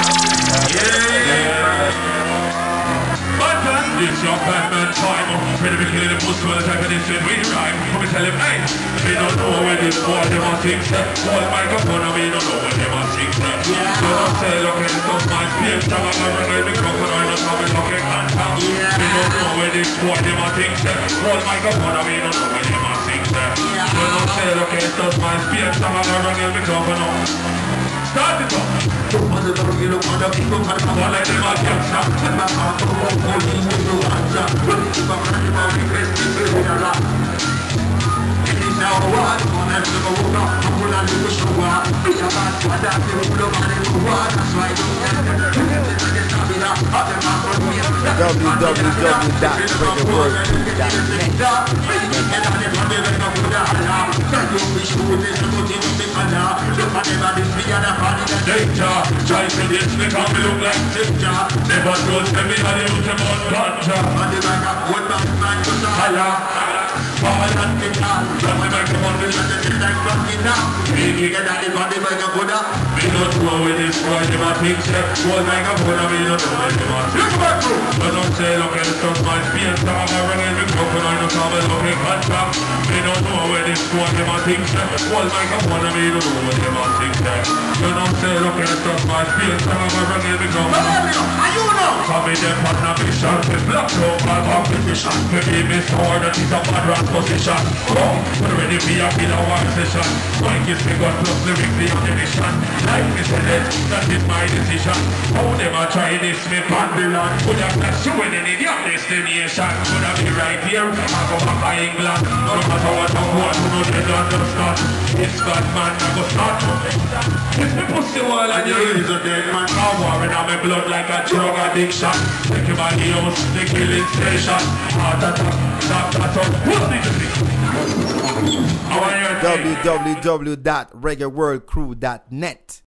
Banton, this your Batman time. Ready to kill the pussy when attack this shit we rhyme. Come and tell him, hey, we don't know where this boy them are sing. All microphone and we don't know where them are sing. You don't say, look at this of my speech. I'm a regular microphone, I don't have a looking hand. We don't know where this boy them are sing. All microphone and we don't know where them are sing. You don't say, look at this of my speech. I'm a regular microphone. Start it up. Danger, try to this, they come look like danger. Never told me how they use them on ganja. And the back up, what man was a higher. Power and guitar, from the microphone, we let the like fucking now. We get that in the microphone. We don't know where this boy, they might think, one microphone, we don't know where they might think. So don't say, look at the stuff, my spears, I'm a ringing microphone, I don't have a looking ganja. We don't know where this boy, they might think, one microphone, we don't know where they might think. So don't say, look at the stuff, my spears, I'm a ringing microphone. You know, come in there, partner, be sharp, it's black, so bad competition. Maybe miss hard, that is a bad run position. Oh, we're ready for a killer one session. Mike is me got plus lyrics, the ammunition. Like me said it, that is my decision. How them a try this, me Babylon. Could have blessed you in any damn destination. Could have be right here, I go back to England. No matter what I want, you know they don't understand. It's bad man, I go start. It's me pussy wall and you is a dead man. I'm warring on my blood like a drug addiction. Take him on the house, the killing station. Heart attack, stop that up. What's the thing? www.reggaeworldcrew.net